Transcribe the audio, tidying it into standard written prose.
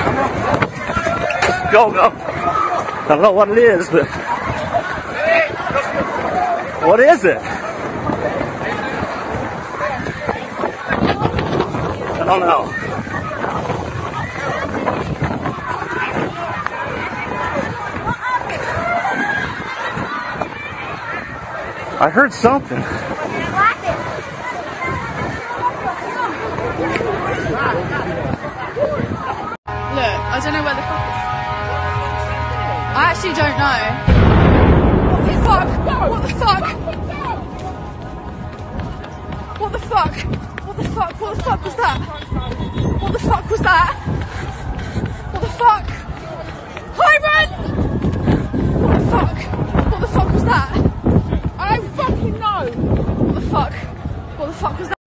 Go, go. I don't know what it is, but... What is it? I don't know. I heard something. Look, I don't know where the fuck is. I actually don't know. What the fuck? What the fuck? What the fuck? What the fuck? What the fuck was that? What the fuck was that? What the fuck? Hyman! What the fuck? What the fuck was that? I don't fucking know. What the fuck? What the fuck was that?